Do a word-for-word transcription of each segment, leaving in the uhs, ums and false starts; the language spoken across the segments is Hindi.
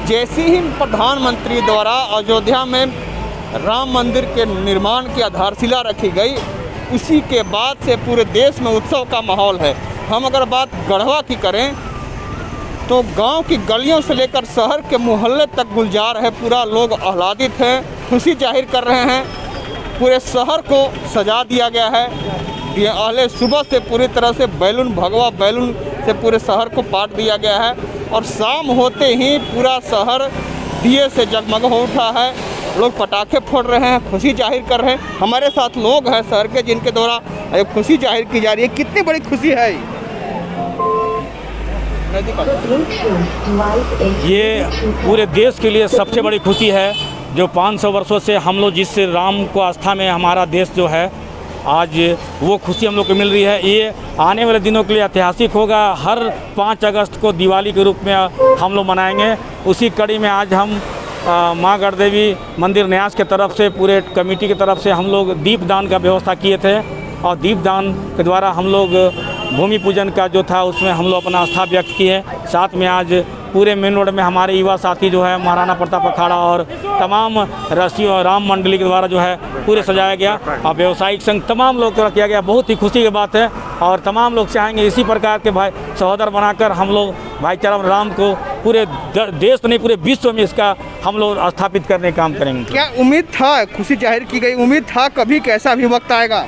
जैसे ही प्रधानमंत्री द्वारा अयोध्या में राम मंदिर के निर्माण की आधारशिला रखी गई, उसी के बाद से पूरे देश में उत्सव का माहौल है। हम अगर बात गढ़वा की करें तो गांव की गलियों से लेकर शहर के मोहल्ले तक गुलजार है, पूरा लोग आह्लादित हैं, खुशी जाहिर कर रहे हैं। पूरे शहर को सजा दिया गया है। ये अहले सुबह से पूरी तरह से बैलून भगवा बैलून से पूरे शहर को पाट दिया गया है और शाम होते ही पूरा शहर दिए से जगमग हो उठा है। लोग पटाखे फोड़ रहे हैं, खुशी जाहिर कर रहे हैं। हमारे साथ लोग हैं शहर के जिनके द्वारा खुशी जाहिर की जा रही है। कितनी बड़ी खुशी है ये, पूरे देश के लिए सबसे बड़ी खुशी है। जो पाँच सौ वर्षों से हम लोग जिस राम को आस्था में हमारा देश जो है, आज वो खुशी हम लोग को मिल रही है। ये आने वाले दिनों के लिए ऐतिहासिक होगा। हर पाँच अगस्त को दिवाली के रूप में हम लोग मनाएंगे। उसी कड़ी में आज हम माँ गढ़देवी मंदिर न्यास के तरफ से, पूरे कमेटी की तरफ से हम लोग दीपदान का व्यवस्था किए थे और दीपदान के द्वारा हम लोग भूमि पूजन का जो था उसमें हम लोग अपना आस्था व्यक्त किए। साथ में आज पूरे मेन रोड में हमारे युवा साथी जो है महाराणा प्रताप अखाड़ा और तमाम रसियों और राम मंडली के द्वारा जो है पूरे सजाया गया और व्यवसायिक संघ तमाम लोग द्वारा किया गया। बहुत ही खुशी की बात है और तमाम लोग चाहेंगे इसी प्रकार के भाई सहोदर बनाकर हम लोग भाईचारा राम को पूरे देश तो नहीं पूरे विश्व में इसका हम लोग स्थापित करने का काम करेंगे। क्या उम्मीद था, खुशी जाहिर की गई, उम्मीद था कभी कैसा भी वक्त आएगा?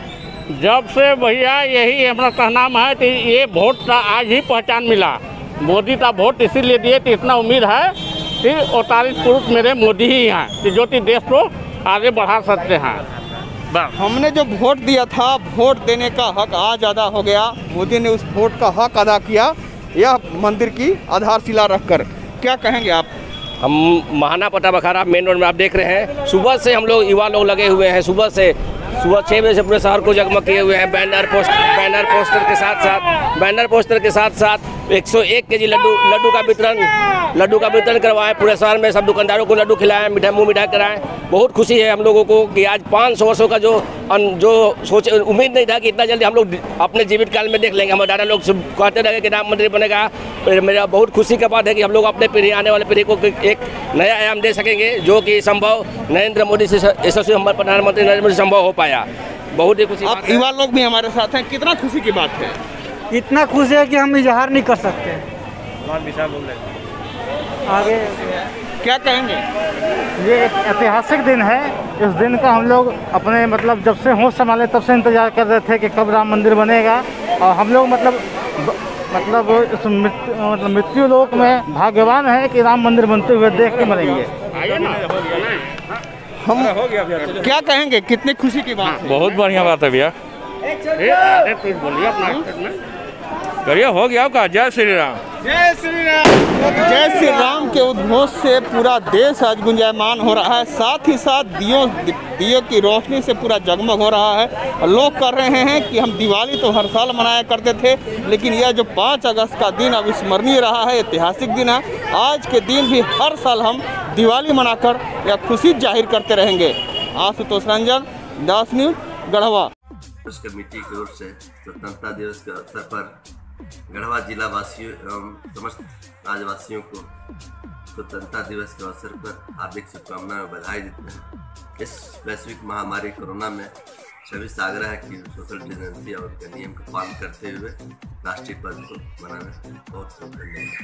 जब से भैया यही हमारा कहना है कि ये वोट का आज ही पहचान मिला। मोदी का वोट इसीलिए दिए कि इतना उम्मीद है कि अवतारित पुरुष मेरे मोदी ही हैं कि जो कि देश को आगे बढ़ा सकते हैं। बस हमने जो वोट दिया था, वोट देने का हक आज अदा हो गया। मोदी ने उस वोट का हक अदा किया यह मंदिर की आधारशिला रखकर। क्या कहेंगे आप? हम महाराणा प्रताप अखाड़ा मेन रोड में आप देख रहे हैं, सुबह से हम लोग युवा लोग लगे हुए हैं। सुबह से सुबह छः बजे से पूरे शहर को जगमग किए हुए हैं। बैनर पोस्ट बैनर पोस्टर के साथ साथ बैनर पोस्टर के साथ साथ एक सौ एक के जी लड्डू लड्डू का वितरण लड्डू का वितरण करवाएं। पूरे शहर में सब दुकानदारों को लड्डू खिलाएं, मिठाई मुँह मिठाई कराएं। बहुत खुशी है हम लोगों को कि आज पाँच सौ वर्षों का जो जो सोच उम्मीद नहीं था कि इतना जल्दी हम लोग अपने जीवित काल में देख लेंगे। हमारे दादा लोग कहते रहे कि राम मंदिर बनेगा। मेरा बहुत खुशी का बात है कि हम लोग अपने पीढ़ी आने वाले पीढ़ी को एक नया आयाम दे सकेंगे, जो कि संभव नरेंद्र मोदी से यशस्वी हमारे प्रधानमंत्री नरेंद्र मोदी संभव हो पाया। बहुत ही खुशी। आप युवा लोग भी हमारे साथ हैं, कितना खुशी की बात है? इतना खुश है कि हम इजहार नहीं कर सकते। आगे क्या कहेंगे? ये एक ऐतिहासिक दिन है। इस दिन का हम लोग अपने मतलब जब से होश संभाले तब से इंतजार कर रहे थे कि कब राम मंदिर बनेगा और हम लोग मतलब मतलब इस मतलब मृत्यु लोक में भाग्यवान है कि राम मंदिर बनते हुए देख के मरेंगे। हम क्या कहेंगे, कितनी खुशी की बात है? बहुत बढ़िया बात है भैया। बोलिए अपना करिए, हो गया का। जय श्री राम। जय श्री राम। जय श्री राम के उद्घोष से पूरा देश आज गुंजायमान हो रहा है। साथ ही साथ दियों दियों की रोशनी से पूरा जगमग हो रहा है और लोग कर रहे हैं कि हम दिवाली तो हर साल मनाया करते थे, लेकिन यह जो पाँच अगस्त का दिन अविस्मरणीय रहा है, ऐतिहासिक दिन है। आज के दिन भी हर साल हम दिवाली मनाकर यह खुशी जाहिर करते रहेंगे। आशुतोष रंजन, दास न्यूज, गढ़वा। उस कमेटी की ओर से स्वतंत्रता दिवस के अवसर पर गढ़वा जिला वासियों एवं समस्त राज्यवासियों को स्वतंत्रता दिवस के अवसर पर हार्दिक शुभकामनाएं और बधाई देते हैं। इस वैश्विक महामारी कोरोना में सभी से आग्रह है कि सोशल डिस्टेंसिंग और उनके नियम का पालन करते हुए राष्ट्रीय पर्व को मनाना। बहुत बहुत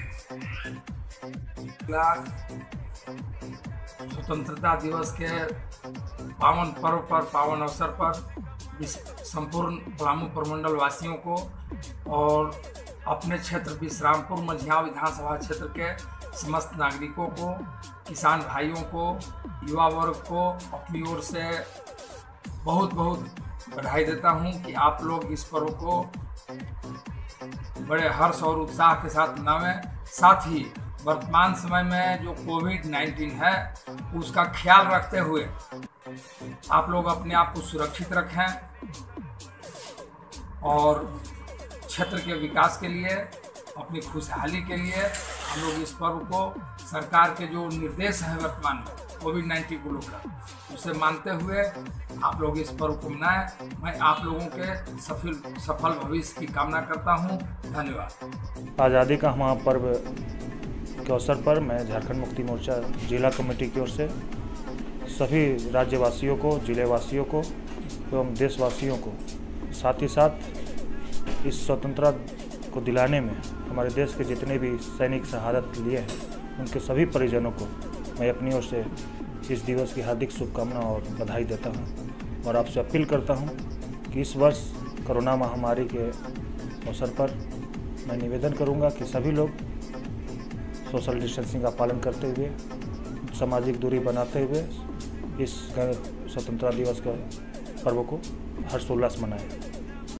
धन्यवाद। स्वतंत्रता दिवस के पावन पर्व पर पावन अवसर पर संपूर्ण पलामू प्रमंडल वासियों को और अपने क्षेत्र विश्रामपुर मझिया विधानसभा क्षेत्र के समस्त नागरिकों को, किसान भाइयों को, युवा वर्ग को अपनी ओर से बहुत बहुत बधाई देता हूं कि आप लोग इस पर्व को बड़े हर्ष और उत्साह के साथ मनावें। साथ ही वर्तमान समय में जो कोविड नाइन्टीन है उसका ख्याल रखते हुए आप लोग अपने आप को सुरक्षित रखें और क्षेत्र के विकास के लिए, अपनी खुशहाली के लिए हम लोग इस पर्व को सरकार के जो निर्देश हैं वर्तमान में कोविड नाइन्टीन को लेकर उसे मानते हुए आप लोग इस पर्व को मनाएं। मैं आप लोगों के सफल सफल भविष्य की कामना करता हूं। धन्यवाद। आज़ादी का महापर्व के अवसर पर मैं झारखंड मुक्ति मोर्चा जिला कमेटी की ओर से सभी राज्यवासियों को, जिलेवासियों को एवं देशवासियों को, साथ ही साथ इस स्वतंत्रता को दिलाने में हमारे देश के जितने भी सैनिक शहादत लिए हैं उनके सभी परिजनों को मैं अपनी ओर से इस दिवस की हार्दिक शुभकामना और बधाई देता हूं और आपसे अपील करता हूं कि इस वर्ष कोरोना महामारी के अवसर पर मैं निवेदन करूंगा कि सभी लोग सोशल डिस्टेंसिंग का पालन करते हुए, सामाजिक दूरी बनाते हुए इस स्वतंत्रता दिवस का पर्व को हर्षोल्लास मनाएं।